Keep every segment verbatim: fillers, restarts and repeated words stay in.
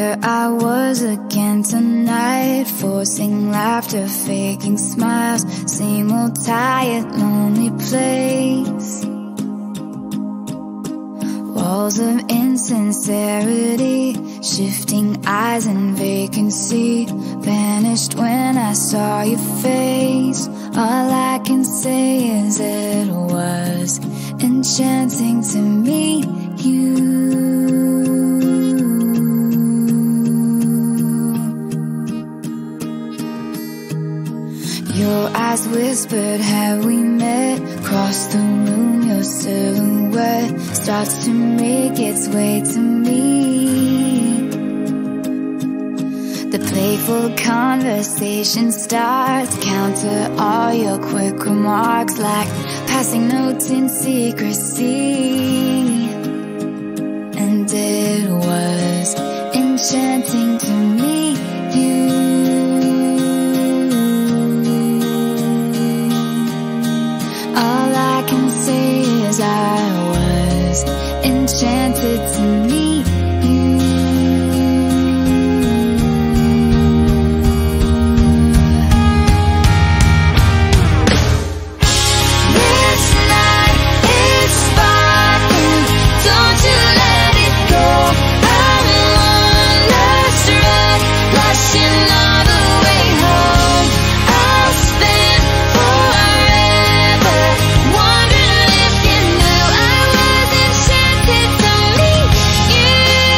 Here I was again tonight, forcing laughter, faking smiles. Same old tired, lonely place. Walls of insincerity, shifting eyes and vacancy. Vanished when I saw your face. All I can say is it was enchanting to meet you. Your eyes whispered, have we met? Across the room, your silhouette starts to make its way to me. The playful conversation starts, counter all your quick remarks like passing notes in secrecy. And it was enchanting to meet you. All I can say is I was enchanted to meet you. This night is sparkling, don't you let it go. I'm wonderstruck, blushing all the way home. I'll spend forever wondering if you knew I was enchanted to meet you.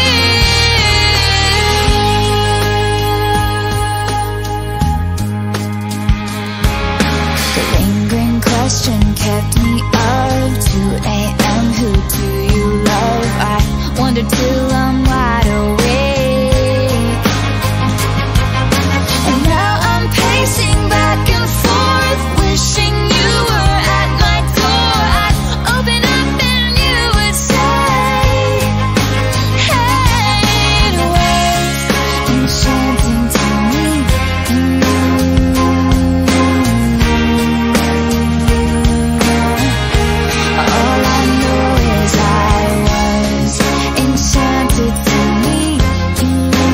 The lingering question kept me up. two a m Who do you love? I wonder till I'm wide awake. And now I'm pacing back and forth, wishing you were at my door. I'd open up and you would say, hey, it was enchanting to meet you. All I know is I was enchanted to meet you.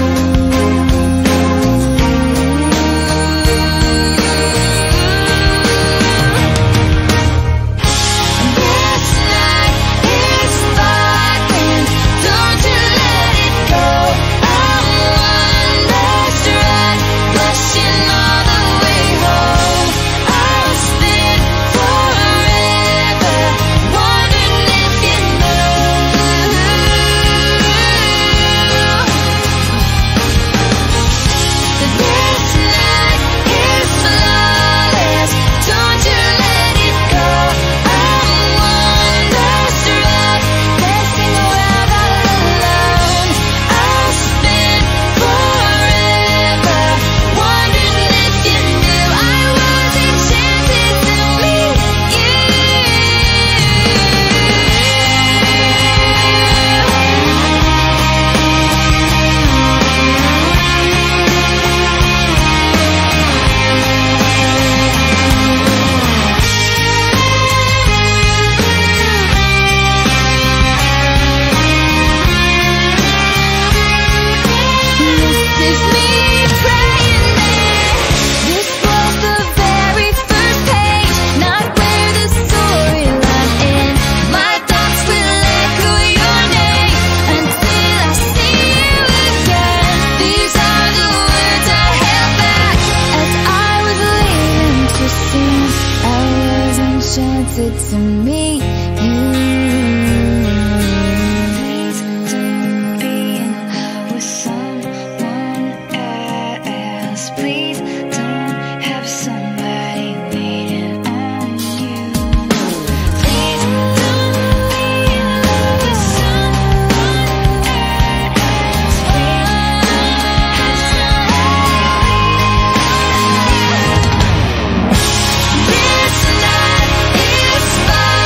This night is sparkling, don't you let it go. I'm wonderstruck, blushing all the way home. I'll spend forever wondering if you know. This night is flawless, don't you let it go. I'm wonderstruck, dancing around all alone. I'll spend forever wondering if you knew I was enchanted to meet you. This is me praying there. This was the very first page, not where the storyline ends. My thoughts will echo your name until I see you again. These are the words I held back as I was leaving to sing. I was enchanted to meet you. Please don't be in love with someone else. Please don't have somebody waiting on you. Please don't be in love with someone else. Please don't have somebody waiting on you. This night is fine.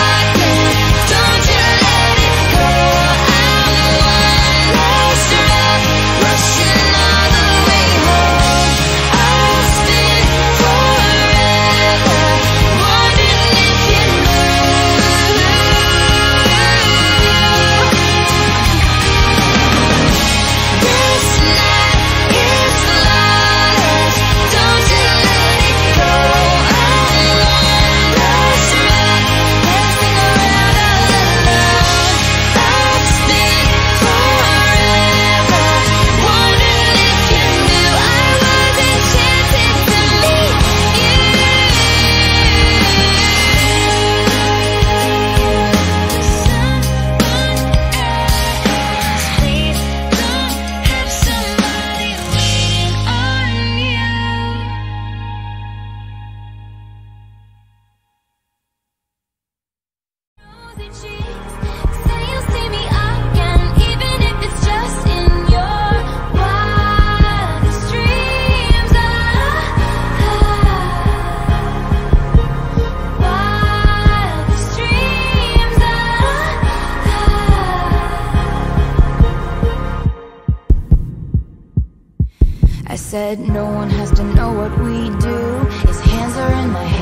I said no one has to know what we do. His hands are in my